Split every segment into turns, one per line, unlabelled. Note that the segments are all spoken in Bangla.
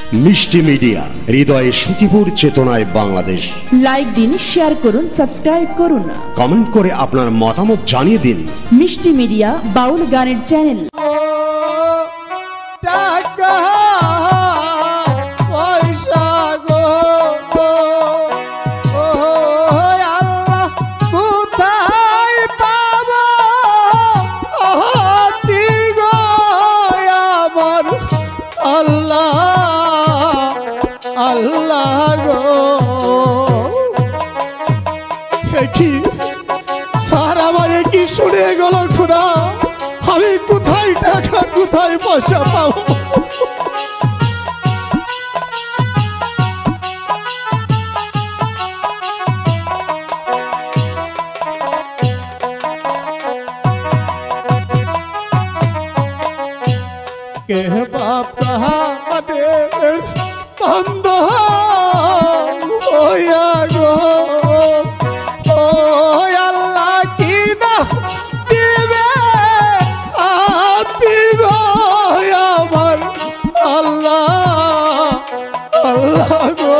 মিষ্টি মিডিয়া, হৃদয়ে সুখীপুর, চেতনায় বাংলাদেশ।
লাইক দিন, শেয়ার করুন, সাবস্ক্রাইব করুন,
কমেন্ট করে আপনার মতামত জানিয়ে দিন।
মিষ্টি মিডিয়া বাউল গানের চ্যানেল।
আল্লাহ গো কি সারা মায়ে কি শুনে গেল খোদা, আমি কোথায় টাকা কোথায় পয়সা পাবো? কে বাপ কাহাদের বন্ধ হইয়া গো, ও আল্লাহ কি না দিবে আতি গো আমার আল্লাহ, আল্লাহ গো।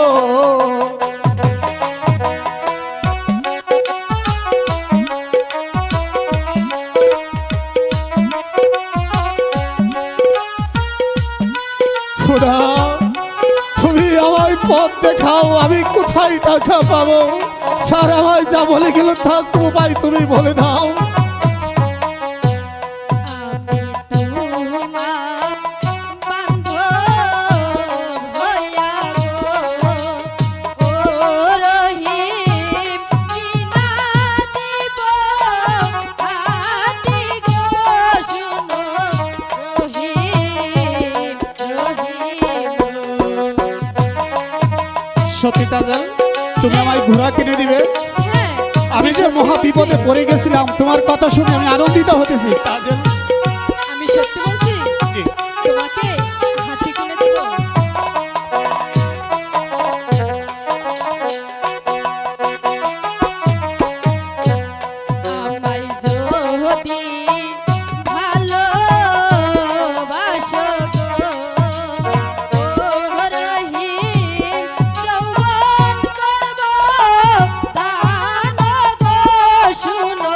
খোদা তুমি আমায় পথ দেখাও, আমি কোথায় টাকা পাবো? স্যার আমায় যা বলে গেল তা তোমায় তুমি বলে দাও। সত্যি তাজাল, তুমি আমায় ঘোড়া কিনে দিবে? আমি যে মহা বিপদে পড়ে গেছিলাম, তোমার কথা শুনে আমি আনন্দিত হতেছি। তাজাল,
আমি সত্যি বলছি, তোমাকে হাতি কিনে দিব। আমায় যদি ভালোবাসো গো, ও রহিম, যৌবন করব দান গো, শুনো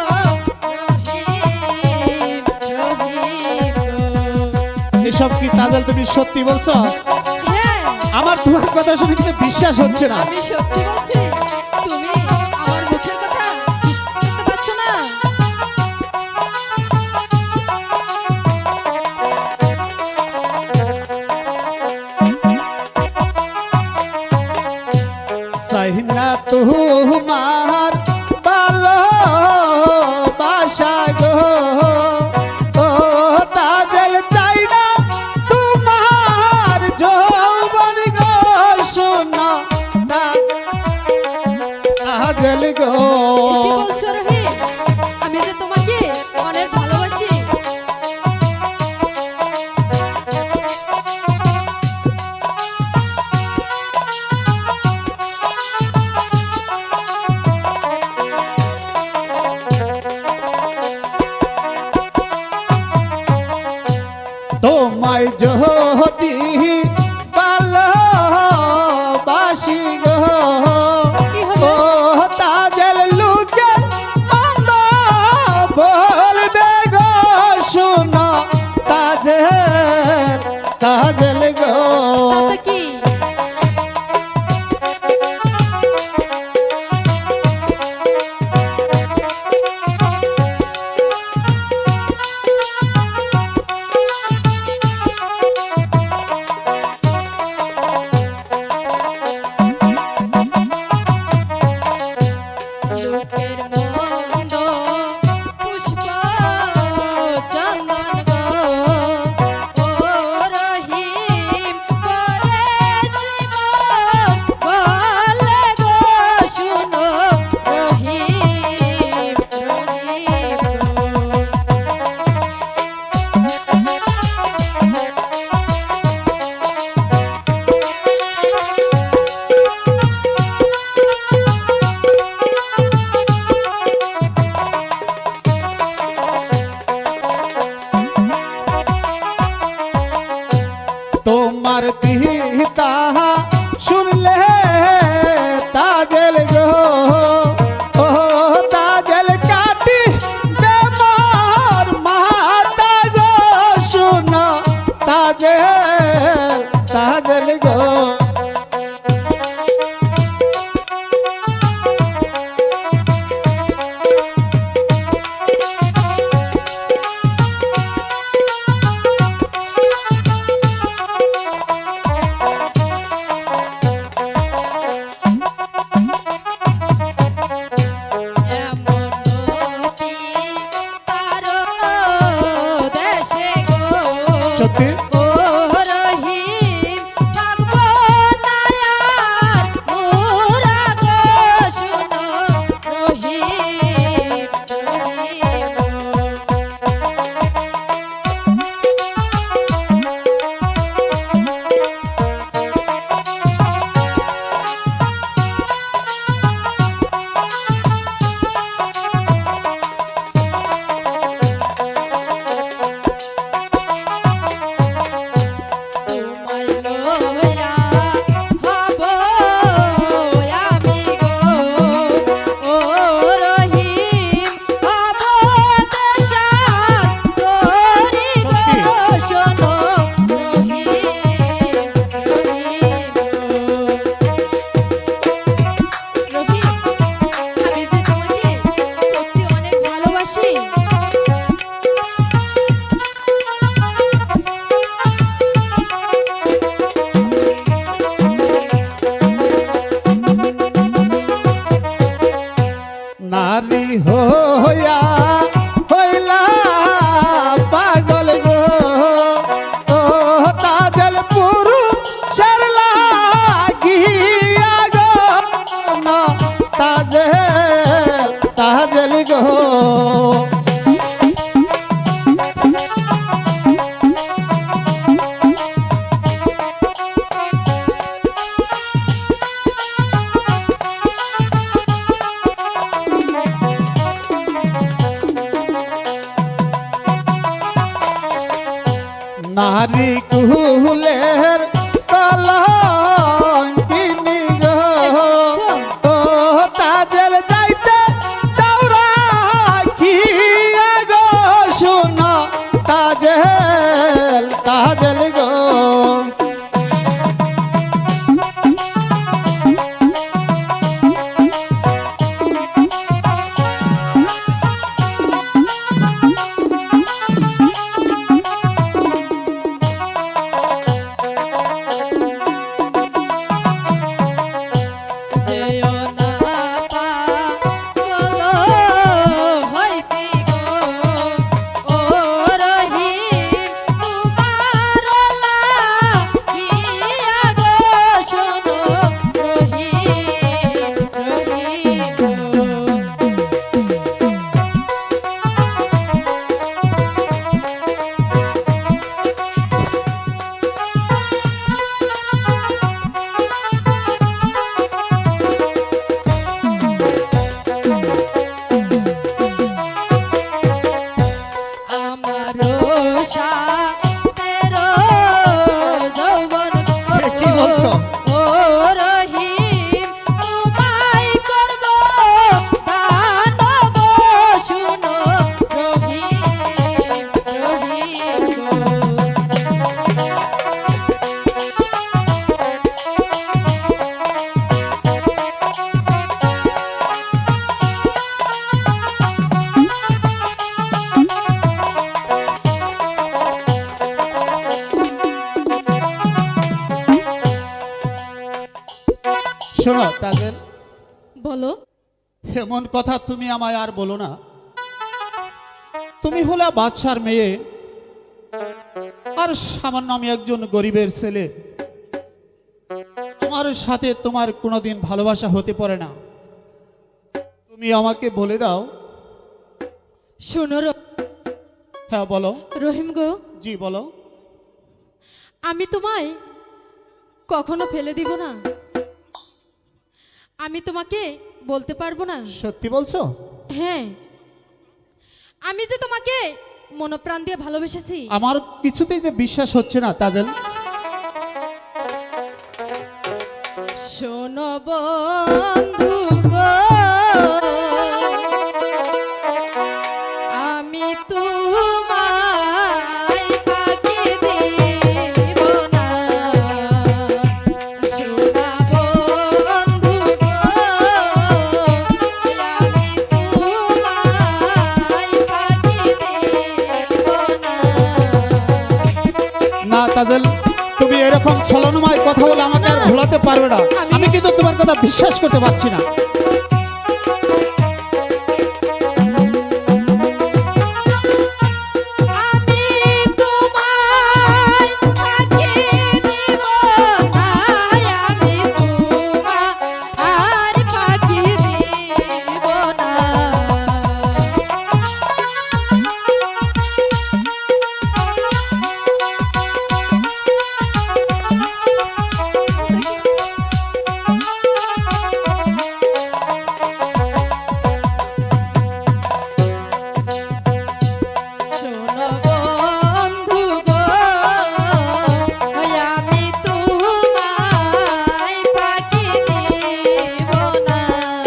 রহিম, রহিম গো।
এসব কি তাজাল তুমি সত্যি বলছো?
হ্যাঁ,
আমার তোমার কথা শুনে কিন্তু বিশ্বাস হচ্ছে না।
আমি সত্যি বলছি, তুমি আমার মুখের কথা বিশ্বাস করতে পারছো না?
চাই না তোমার ভালোবাসা গো, ও তাজাল, চাই না তোমার যৌবন গো, শোনো তাজাল গো।
কি বলছো রহিম? আমি যে তোমাকে অনেক ভালোবাসি।
তাহা শুনলে তাজেল গো ও তাজেল কাটি বেমার মাতা গো শোনো তাজেল তাজেল গো
এমন নবী কারো দেশে গো
সত্যি
ও রহিম থাকবো না আর মোরা গো শুনো রহিম তোমায় লইয়া হব আমি গো ও রহিম হব দেশার তোরি গো শোনো রহিম আমি যে তোমাকে সত্যি অনেক ভালোবাসি।
নারী হইয়া হইলা পাগল গো ও তাজল পুরুষের লাগিয়া গো না তাজল তাজল গো নারী কুলের কলঙ্কিনী গো ও তাজল যাইতে চাউরা খিয়া গো শোনো তাজল তাজল গো
যেও না পাগল হইছি গো ও রহিম তোমার লাগিয়া গো শোনো রহিম আমারো সাতেরো যৌবন
কি বলছো?
ও রহিম তোমায় করব দান গো শুনো রহিম
শোনো তাজল
বলো
এমন কথা তুমি আমায় আর বলো না। তুমি হলে বাদশার মেয়ে আর সামান্য আমি একজন গরিবের ছেলে। তোমার সাথে তোমার কোনোদিন ভালোবাসা হতে পারে না। তুমি আমাকে বলে দাও।
শোনো
হ্যাঁ বলো।
রহিম গো
জি বলো।
আমি তোমায় কখনো ফেলে দিব না। আমি তোমাকে বলতে পারবো না।
সত্যি বলছো?
হ্যাঁ, আমি যে তোমাকে মনপ্রাণ দিয়ে ভালোবেসেছি।
আমার কিছুতেই যে বিশ্বাস হচ্ছে না তাজেল।
শোনো বন্ধু গো, আমি তোমায় ফাঁকি দিব না। শোনো বন্ধু গো, আমি তোমায় ফাঁকি দিব না।
না তাজেল, তুমি এরকম ছলনাময় কথা বলে আমাকে আর ভোলাতে পারবে না। আমি কিন্তু তোমার কথা বিশ্বাস করতে পারছি না।
আমি তোমায় ফাঁকি দিব না, আমি তোমায় ফাঁকি দিব না। শোনো বন্ধু গো, আমি তোমায় ফাঁকি দিব না।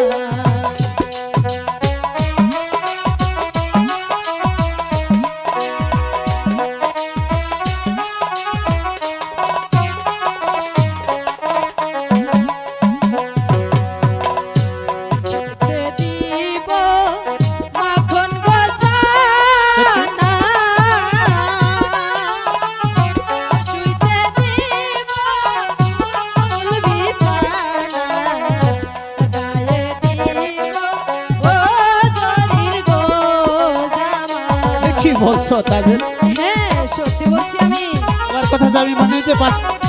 দিব মাখন গজানা, শুইতে দিব ফুল বিছানা, গায়ে দিব ও জরির গো জামা।
কি বলছো তাজেল?
হ্যাঁ, সত্যি বলছি আমি।
তোমার কথা যে আমি মানে নিতে পারছি